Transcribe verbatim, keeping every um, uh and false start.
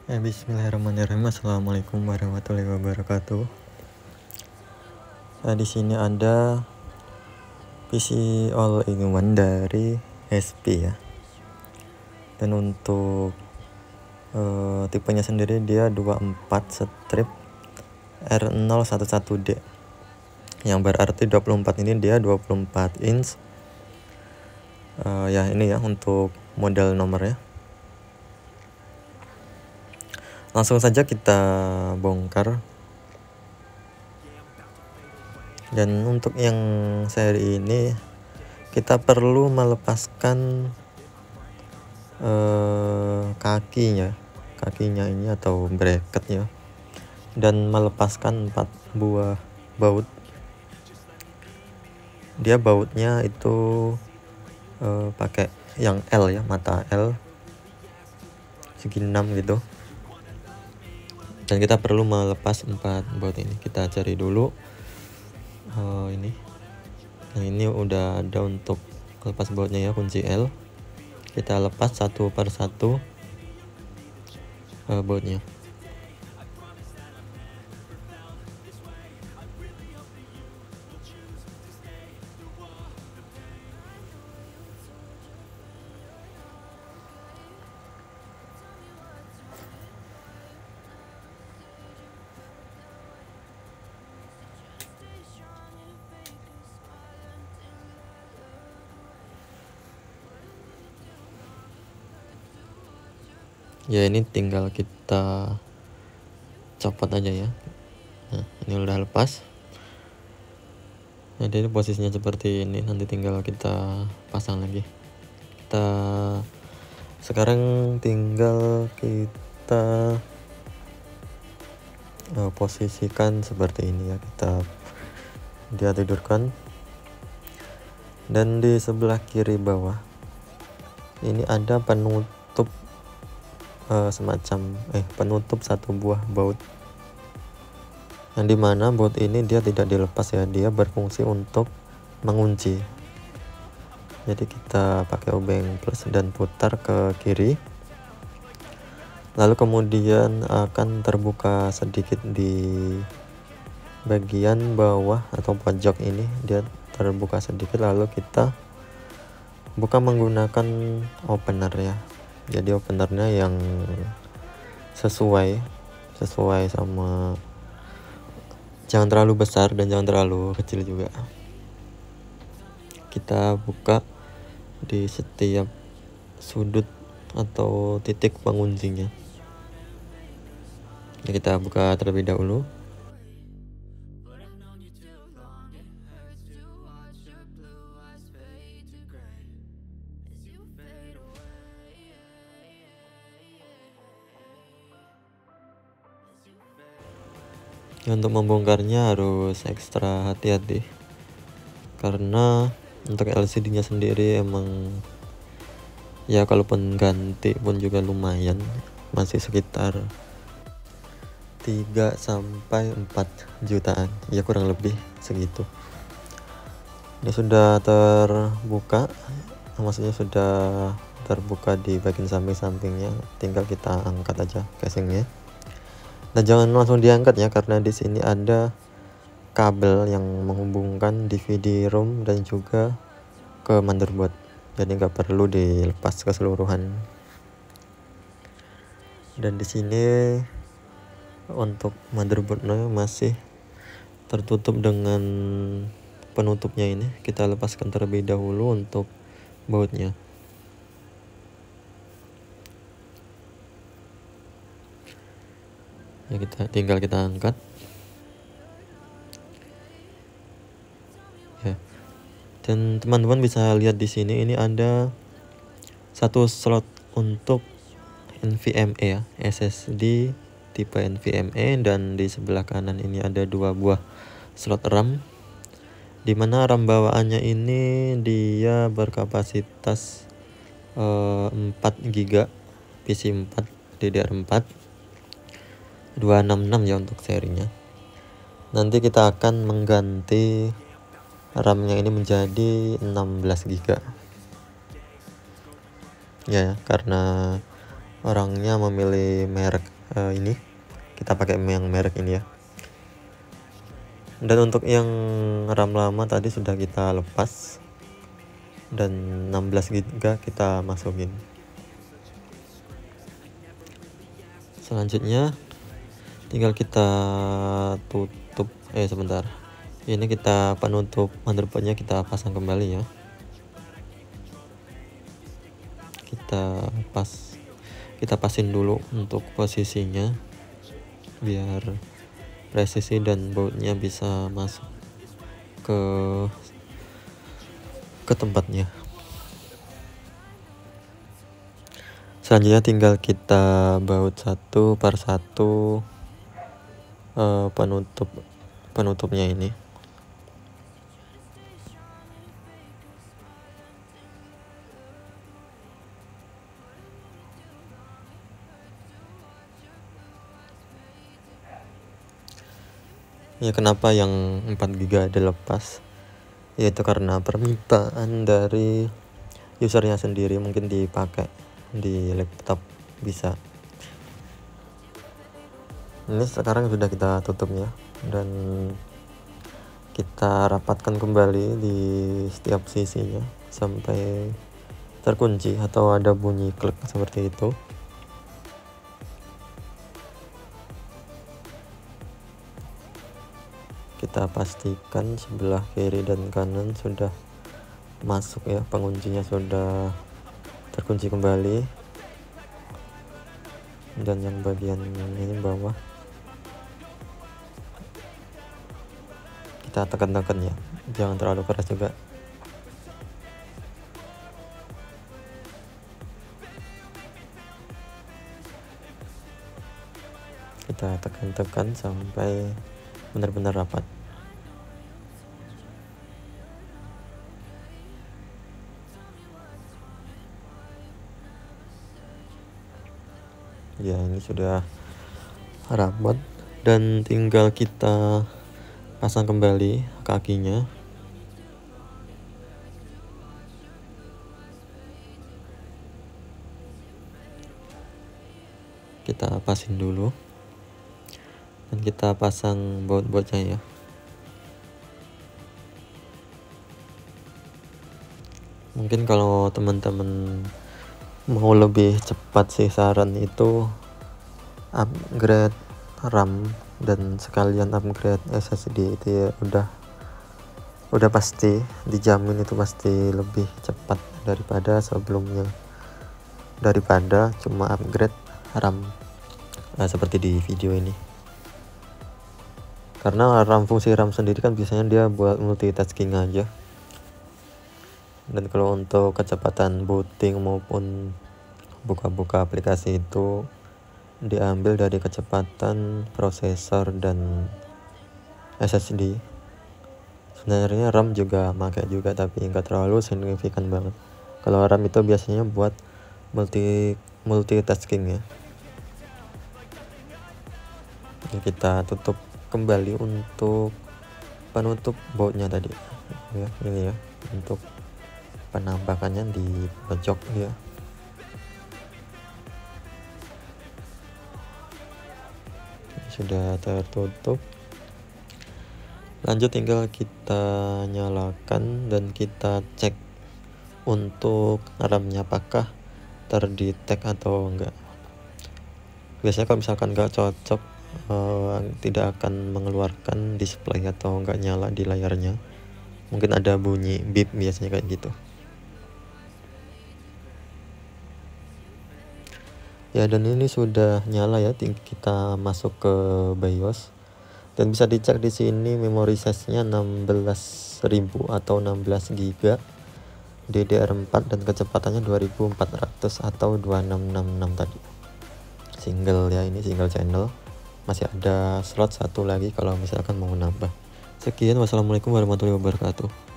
Ya, bismillahirrahmanirrahim. Assalamualaikum warahmatullahi wabarakatuh. Nah, di sini ada P C all-in-one dari H P ya. Dan untuk uh, tipenya sendiri dia dua puluh empat strip R nol satu satu D. Yang berarti dua puluh empat ini dia dua puluh empat inch. Uh, ya ini ya untuk model nomornya. Langsung saja kita bongkar. Dan untuk yang seri ini kita perlu melepaskan eh, kakinya kakinya ini atau bracketnya, dan melepaskan empat buah baut. Dia bautnya itu eh, pakai yang L ya, mata L segi enam gitu. Dan kita perlu melepas empat baut ini. Kita cari dulu uh, ini. Nah, ini udah ada untuk lepas bautnya ya, kunci L. Kita lepas satu per satu uh, bautnya. Ya, ini tinggal kita copot aja ya. Nah, ini udah lepas. Jadi posisinya seperti ini, nanti tinggal kita pasang lagi. Kita sekarang tinggal kita uh, posisikan seperti ini ya. Kita dia tidurkan, dan di sebelah kiri bawah ini ada penutup Uh, semacam eh penutup satu buah baut, yang dimana baut ini dia tidak dilepas ya, dia berfungsi untuk mengunci. Jadi kita pakai obeng plus dan putar ke kiri, lalu kemudian akan terbuka sedikit di bagian bawah atau pojok ini, dia terbuka sedikit, lalu kita buka menggunakan opener ya. Jadi openernya yang sesuai sesuai sama, jangan terlalu besar dan jangan terlalu kecil juga. Kita buka di setiap sudut atau titik penguncinya. Ya, kita buka terlebih dahulu. Ya, untuk membongkarnya harus ekstra hati-hati, karena untuk L C D nya sendiri emang ya kalaupun ganti pun juga lumayan, masih sekitar tiga sampai empat jutaan ya, kurang lebih segitu. Ini sudah terbuka, maksudnya sudah terbuka di bagian samping-sampingnya, tinggal kita angkat aja casingnya. Nah, jangan langsung diangkat ya, karena di sini ada kabel yang menghubungkan D V D ROM dan juga ke motherboard. Jadi nggak perlu dilepas keseluruhan. Dan di sini untuk motherboardnya masih tertutup dengan penutupnya ini. Kita lepaskan terlebih dahulu untuk bautnya. Ya, kita tinggal kita angkat ya. Dan teman-teman bisa lihat di sini, ini ada satu slot untuk N V M e ya, S S D tipe N V M e, dan di sebelah kanan ini ada dua buah slot RAM, dimana RAM bawaannya ini dia berkapasitas uh, empat giga, P C empat D D R empat dua enam enam ya untuk serinya. Nanti kita akan mengganti RAM-nya ini menjadi enam belas giga ya, karena orangnya memilih merek uh, ini kita pakai yang merek ini ya. Dan untuk yang RAM lama tadi sudah kita lepas, dan enam belas giga kita masukin. Selanjutnya tinggal kita tutup, eh sebentar, ini kita penutup motherboardnya kita pasang kembali ya. Kita pas kita pasin dulu untuk posisinya biar presisi dan bautnya bisa masuk ke ke tempatnya. Selanjutnya tinggal kita baut satu per satu uh, penutup penutupnya ini. Ya, kenapa yang empat giga dilepas? Yaitu karena permintaan dari usernya sendiri, mungkin dipakai di laptop bisa. Ini sekarang sudah kita tutup ya, dan kita rapatkan kembali di setiap sisinya sampai terkunci atau ada bunyi klik seperti itu. Kita pastikan sebelah kiri dan kanan sudah masuk ya, penguncinya sudah terkunci kembali, dan yang bagian ini bawah kita tekan-tekan ya, jangan terlalu keras juga. Kita tekan-tekan sampai benar-benar rapat. Ya, ini sudah rapat dan tinggal kita pasang kembali kakinya. Kita pasin dulu dan kita pasang baut-bautnya ya. Mungkin kalau teman-teman mau lebih cepat sih, saran itu upgrade RAM dan sekalian upgrade S S D itu ya, udah udah pasti dijamin itu pasti lebih cepat daripada sebelumnya, daripada cuma upgrade RAM nah, seperti di video ini. Karena RAM, fungsi RAM sendiri kan biasanya dia buat multitasking aja, dan kalau untuk kecepatan booting maupun buka-buka aplikasi itu diambil dari kecepatan prosesor dan S S D. Sebenarnya RAM juga pakai juga, tapi nggak terlalu signifikan banget. Kalau RAM itu biasanya buat multi multitasking ya. Kita tutup kembali untuk penutup bautnya tadi ya, ini ya, untuk penampakannya di pojok ya. Sudah tertutup. Lanjut tinggal kita nyalakan dan kita cek untuk RAM-nya apakah terdetek atau enggak. Biasanya kalau misalkan enggak cocok, uh, tidak akan mengeluarkan display atau enggak nyala di layarnya. Mungkin ada bunyi beep, biasanya kayak gitu. Ya, dan ini sudah nyala ya. Kita masuk ke BIOS dan bisa dicek di sini memori size-nya enam belas ribu atau enam belas giga, D D R empat, dan kecepatannya dua ribu empat ratus atau dua enam enam enam tadi. Single ya, ini single channel. Masih ada slot satu lagi kalau misalkan mau nambah. Sekian, wassalamualaikum warahmatullahi wabarakatuh.